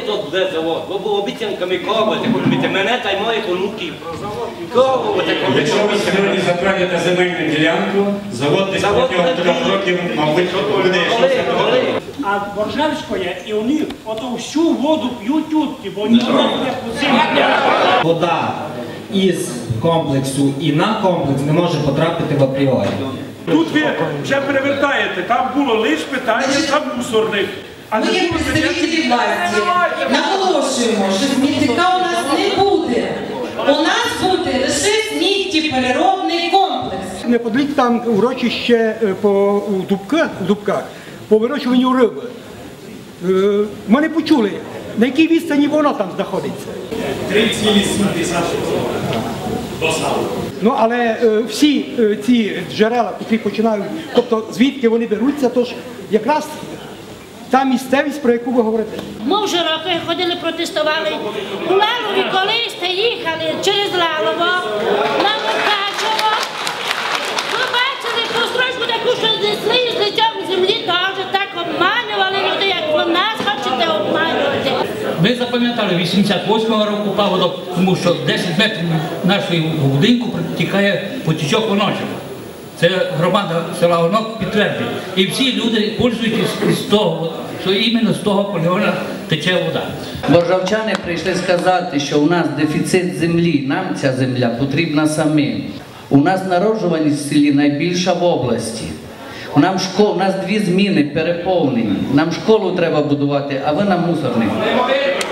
тут буде завод? Ви були обіцянками кого ви мене та й моїх онуків. Кого ви таке? Якщо ви сьогодні затвердите земельну ділянку, завод десь протягом 3 років, мабуть, буде щось. А Боржевської і вони ото всю воду п'ють тютки, бо ніхто не посилює. Вода із комплексу і на комплекс не може потрапити в апріорі. Тут ви вже перевертаєте, там було лише питання за мусорних. Ми як представники власті наголошуємо, що сміттєвика у нас не буде. У нас буде лише сміттєпереробний комплекс. Неподалік там урочище по дубках, по вирощуванню риби. Ми не почули, на якій відстані воно там знаходиться. 3,7 доставки. Ну, але всі ці джерела, які починають, тобто звідки вони беруться, то ж якраз та місцевість, про яку ви говорите. Ми вже роки ходили, протестували. У Лалові колись їхали через Лалово, на Мукачево. Ви бачили постройку таку, що знесли з лицем землі, теж так обманювали люди, як ви нас хочете обманювати. Ми запам'ятали 88-го року паводок, тому що 10 метрів нашого будинку протікає потічок Оночок. Це громада села Онок підтверджує. І всі люди пользуються з того, що іменно з того полігону тече вода. Боржавчани прийшли сказати, що у нас дефіцит землі, нам ця земля потрібна самим. У нас народжуваність в селі найбільша в області. У нас 2 зміни переповнені. Нам школу треба будувати, а ви нам мусорник.